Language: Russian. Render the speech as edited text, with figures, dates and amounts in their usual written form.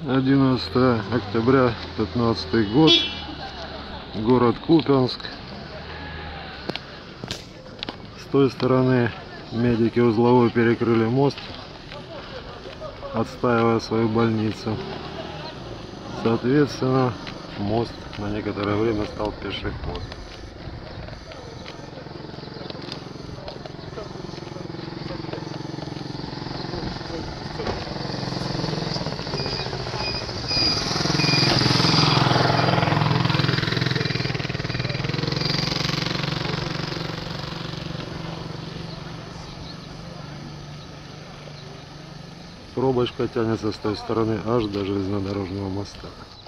11 октября 2015 год, город Купянск. С той стороны медики узловой перекрыли мост, отстаивая свою больницу. Соответственно, мост на некоторое время стал пешеход. Пробочка тянется с той стороны аж до железнодорожного моста.